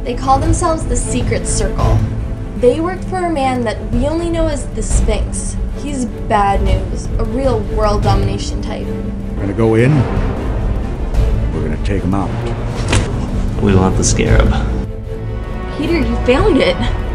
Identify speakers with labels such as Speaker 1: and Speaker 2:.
Speaker 1: They call themselves the Secret Circle. They worked for a man that we only know as the Sphinx. He's bad news, a real world domination type.
Speaker 2: We're gonna go in, we're gonna take him out.
Speaker 3: We want the Scarab.
Speaker 1: Peter, you found it.